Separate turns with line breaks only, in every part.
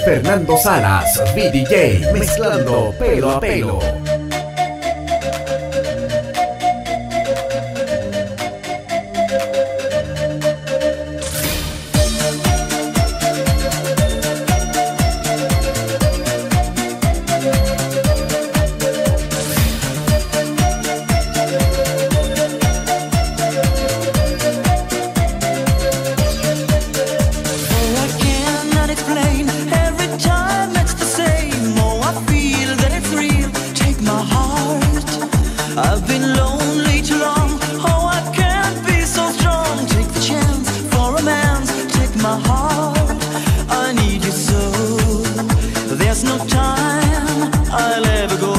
Fernando Salas, VDJ, mezclando pelo a pelo.
I've been lonely too long. Oh, I can't be so strong. Take the chance for romance. Take my heart. I need you so. There's no time I'll ever go.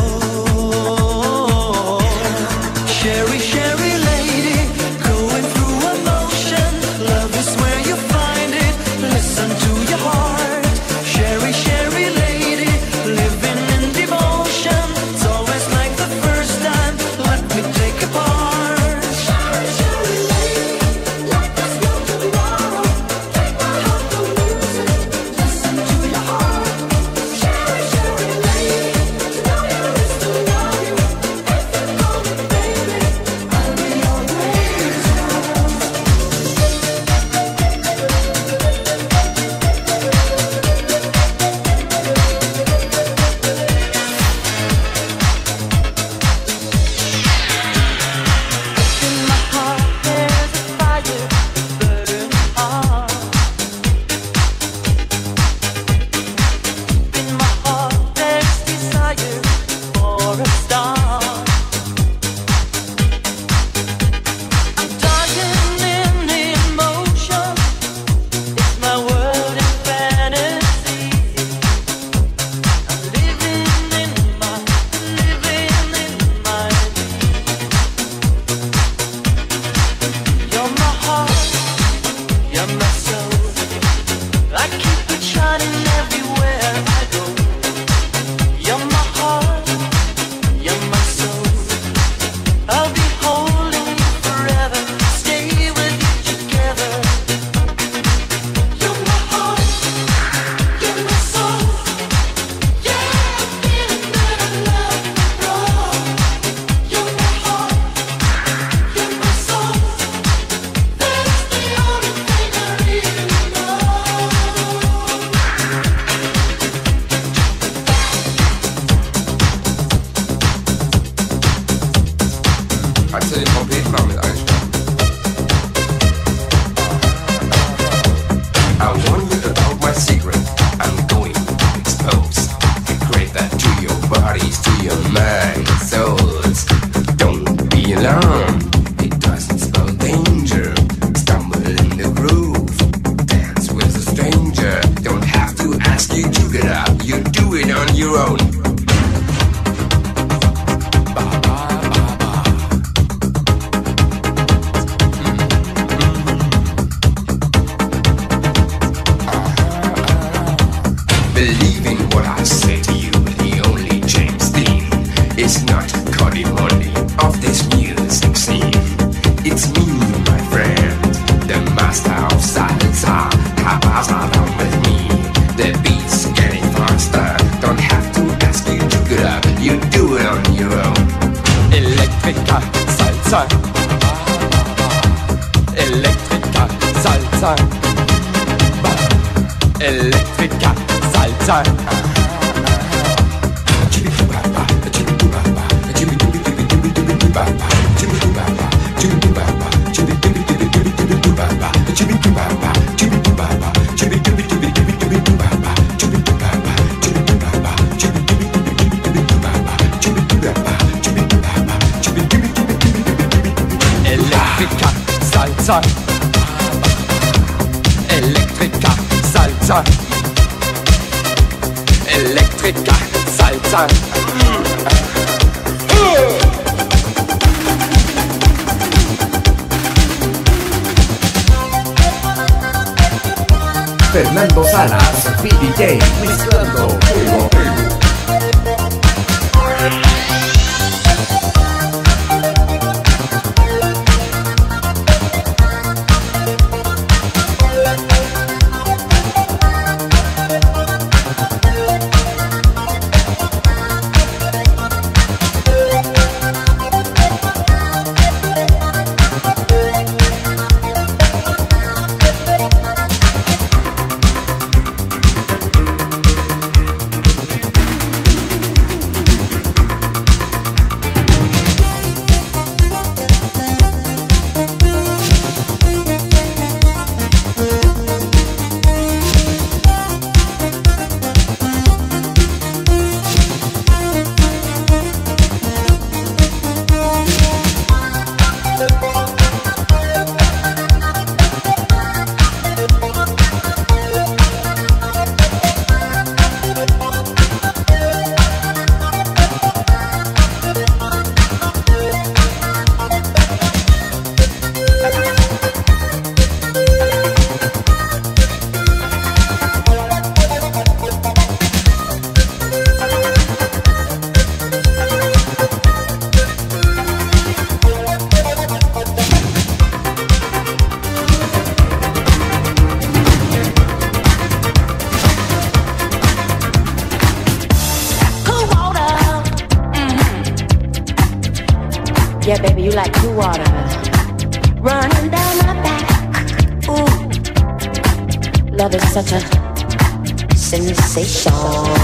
Sherry, Sherry lady, going through emotion. Love is where you find it. Listen to your heart. Sherry, Sherry lady, living in devotion. It's always like the first time. Let me take a part. Sherry, Sherry lady, like there's no tomorrow. Take my heart, don't lose it. Listen to your heart. Sherry, Sherry lady, to know you is to love you. If you call me baby, I'll be your angel. In my heart there's a fire burning hard. In my heart there's desire for a star. I'm dying in emotion. It's my world in fantasy. I'm living in my You're my heart, you're my soul. I keep it shining everywhere I go. You're my heart, you're my soul. I'll be holding you forever, stay with you together. You're my heart, you're my soul. Yeah, I'm feeling that I love you, bro. You're my heart, you're my soul. That's the only thing I really know.
Kannst du den Trompeten mal mit einstellen? I warn you about my secret. I'm going to expose. Secret that to your bodies, to your mind, souls. Don't be alarmed. It doesn't spell danger. Stumble in the groove. Dance with a stranger. Don't have to ask you to get up. You do it on your own. Believe in what I say to you. The only James Dean is not Cody Money of this music scene. It's me, my friend, the master of salsa. Cabasa down with me. The beat's getting faster. Don't have to ask you to get up. You do it on your own.
Electrica, salsa. Electrica, salsa. Electrica, salsa. Electrica, salsa. Electrica, salsa. Electrica, salsa.
Fernando Salas, VDJ, mezclando pelo a pelo.
Yeah, baby, you like blue water running down my back. Ooh, love is such a sensation.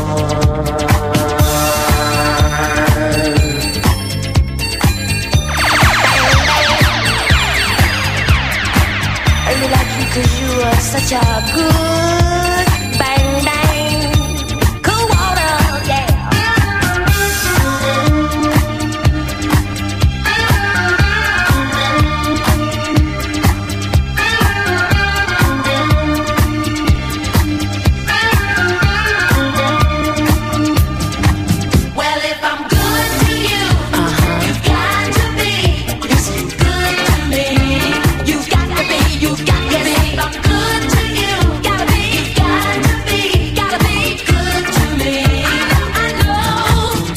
I really like you 'cause you are such a good bang bang. Cool water, yeah.
Well, if I'm good to you, you've got to be good to me. You've got to be, you've got to be. If I'm good to you, gotta be, you've got to be good to me. I know.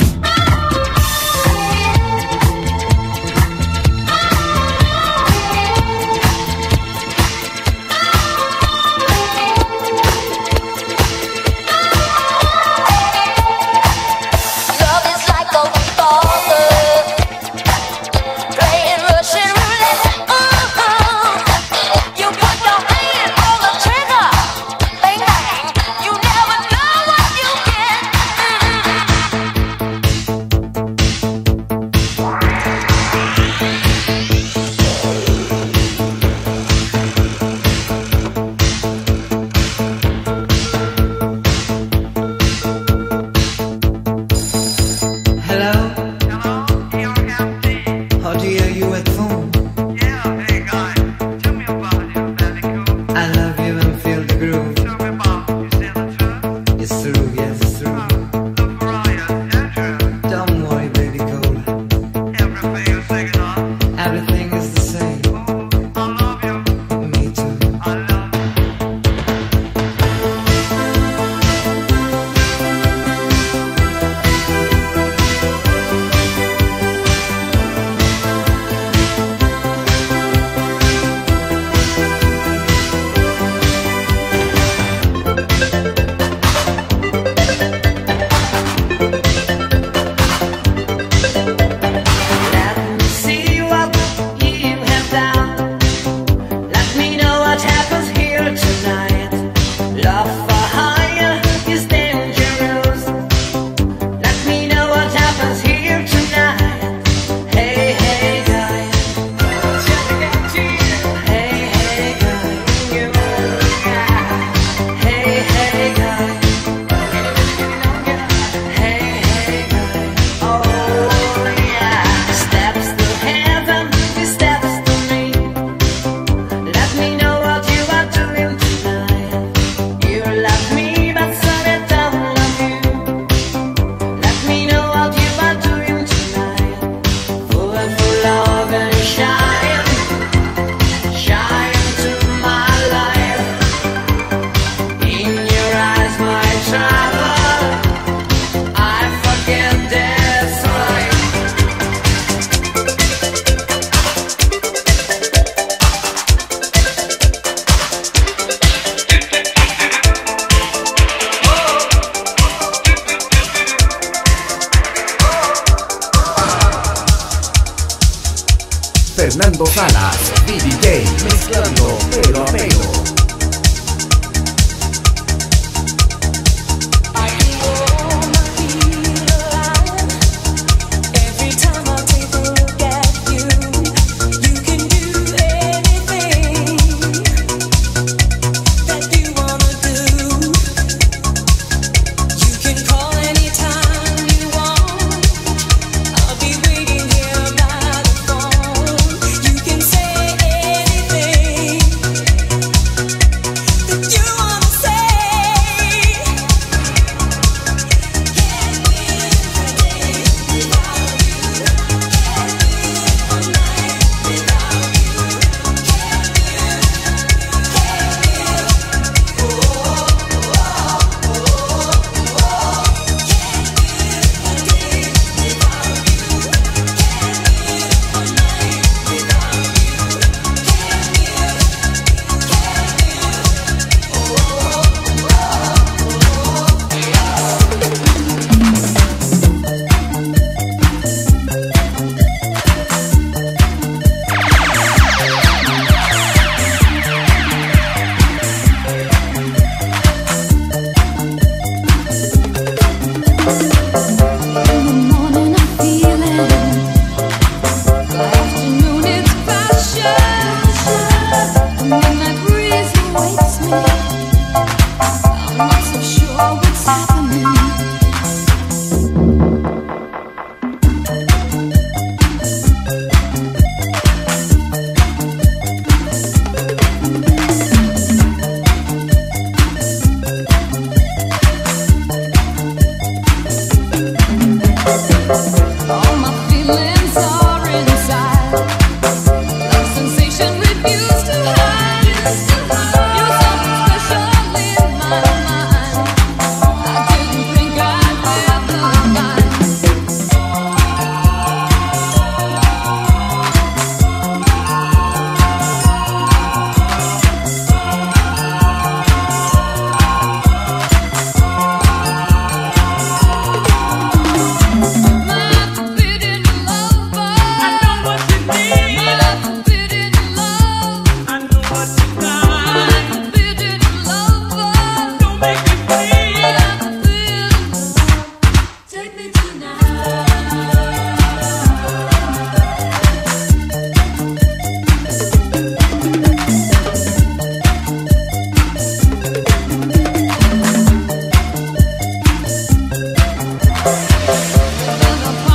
Love is like a father playing Russian roulette. You put your hand on the trigger, bang bang. You never know what you get.
Hello? Oh dear, you at phone? I love you and feel the groove. It's true, yes, it's true. Don't worry, baby, cool. Everything is the same. Me too. Let me see what you have done. Let me know what happens here tonight. Love for hire is dangerous. Let me know what happens here tonight. Hey, hey, guy. Hey, hey, guy. Hey, hey, guy. Hey, hey, guy. Oh, yeah. Steps to heaven, these steps to me. Let me know what you are doing tonight. You love me, but some I don't love you. Let me know what you are doing tonight. Full of love and shine, shine to my life. In your eyes, my trouble, I forget that's right.
Fernando Salas, DJ, mezclando pelo a pelo.
Every time I take a look at you, you can do anything that you wanna do. You can call anytime you want. I'll be waiting here by the phone. You can say anything.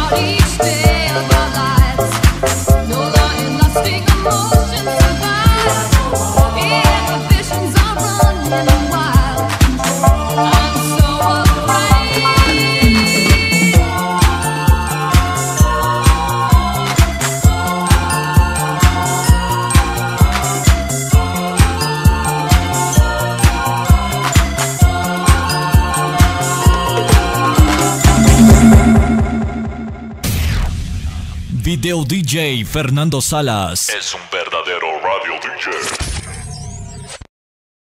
Video DJ Fernando Salas
es un verdadero radio DJ.